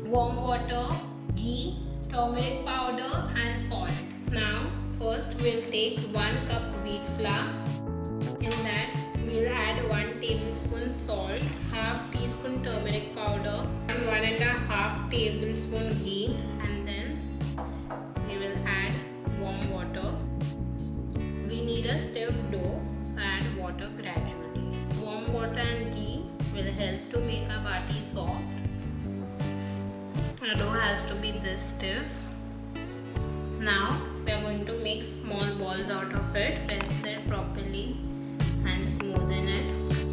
warm water, ghee, turmeric powder and salt. Now first we'll take 1 cup wheat flour. In that we'll add 1 tablespoon salt, half teaspoon turmeric powder and 1.5 tablespoon ghee, and then we will add warm water. We need a stiff dough, so add water gradually. Warm water and ghee will help to make our bati soft. The dough has to be this stiff. Now we are going to make small balls out of it. Press it properly and smoothen it,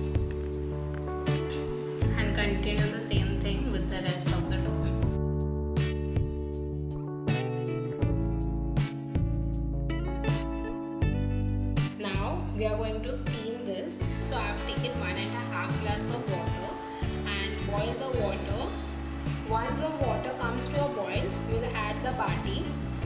and continue the same thing with the rest of the dough. Now we are going to steam this. So I have taken 1.5 glass of water and boil the water. Once the water comes to a boil, we will add the bati.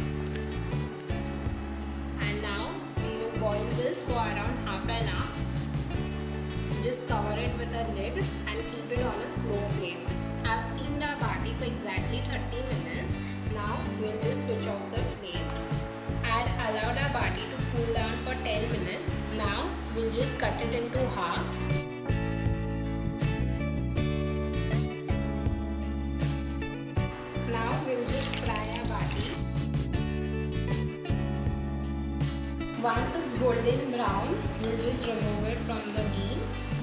And now we will boil this for around half an hour. Just cover it with a lid and keep it on a slow flame. I have steamed our bati for exactly 30 minutes. Now we will just switch off the flame. Allowed our bati to cool down for 10 minutes. Now we will just cut it into half. Now we will just fry our bati. Once it's golden brown, we will just remove it from the ghee.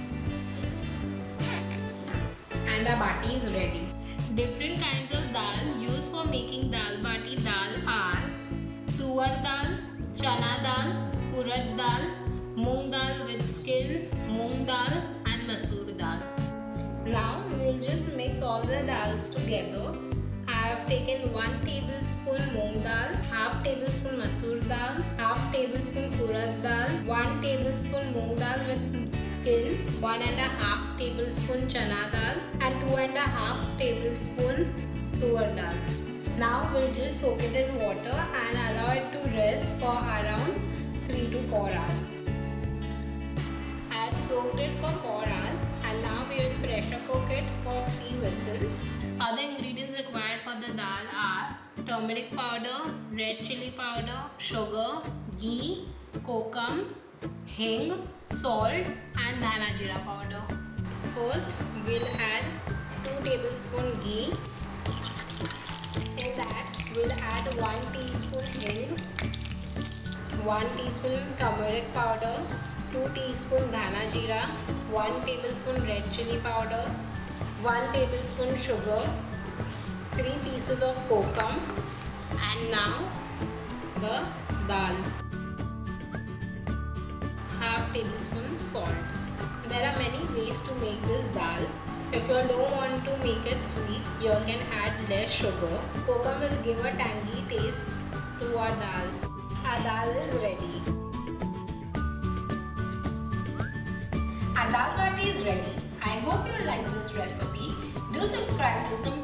And our bati is ready. Different kinds of dal used for making dal bati dal are tuar dal, chana dal, urad dal, moong dal with skin, moong dal and masoor dal. Now we will just mix all the dals together. I have taken 1 tablespoon moong dal, half tablespoon masoor dal, half tablespoon urad dal, 1 tablespoon moong dal with skin, 1.5 tablespoon chana dal and 2.5 tablespoon tuar dal. Now we'll just soak it in water and allow it to rest for around 3 to 4 hours. I had soaked it for 4 hours and now we will pressure cook it for 3 whistles. Other ingredients required for the dal are turmeric powder, red chili powder, sugar, ghee, kokum, hing, salt and dhana jeera powder. First we'll add 2 tablespoon ghee. In that we'll add 1 teaspoon hing, 1 teaspoon turmeric powder, 2 teaspoon dhana jeera, 1 tablespoon red chili powder, 1 tablespoon sugar, 3 pieces of kokum, and now the dal, half tablespoon salt. There are many ways to make this dal. If you don't want to make it sweet, you can add less sugar. Kokum will give a tangy taste to our dal. Our dal is ready. Our dal bati is ready. I hope you like this recipe. Do subscribe to Simply